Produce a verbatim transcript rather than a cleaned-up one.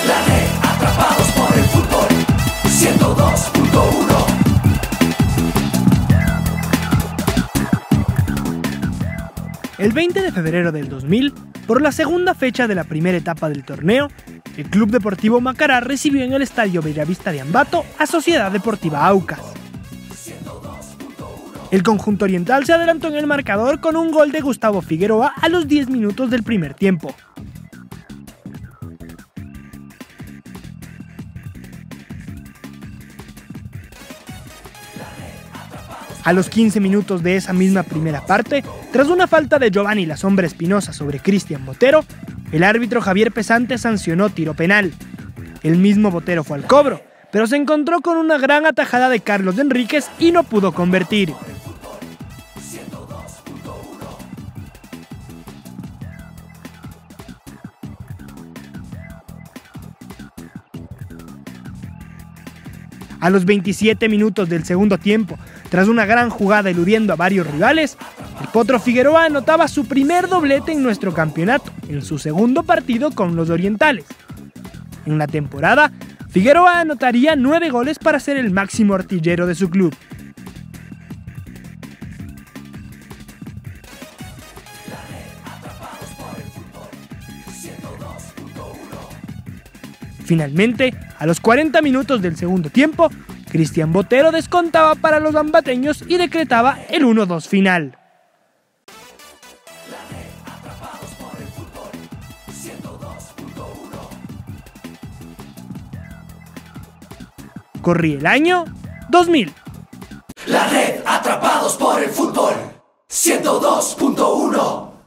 La red, atrapados por el fútbol, ciento dos punto uno. El veinte de febrero del dos mil, por la segunda fecha de la primera etapa del torneo, el Club Deportivo Macará recibió en el Estadio Bellavista de Ambato a Sociedad Deportiva Aucas. El conjunto oriental se adelantó en el marcador con un gol de Gustavo Figueroa a los diez minutos del primer tiempo. A los quince minutos de esa misma primera parte, tras una falta de Giovanni La Sombra Espinosa sobre Cristian Botero, el árbitro Javier Pesante sancionó tiro penal. El mismo Botero fue al cobro, pero se encontró con una gran atajada de Carlos Enríquez y no pudo convertir. A los veintisiete minutos del segundo tiempo, tras una gran jugada eludiendo a varios rivales, el Potro Figueroa anotaba su primer doblete en nuestro campeonato, en su segundo partido con los orientales. En la temporada, Figueroa anotaría nueve goles para ser el máximo artillero de su club. Finalmente, a los cuarenta minutos del segundo tiempo, Cristian Botero descontaba para los ambateños y decretaba el uno dos final. Corría el año dos mil. La red, atrapados por el fútbol, ciento dos punto uno.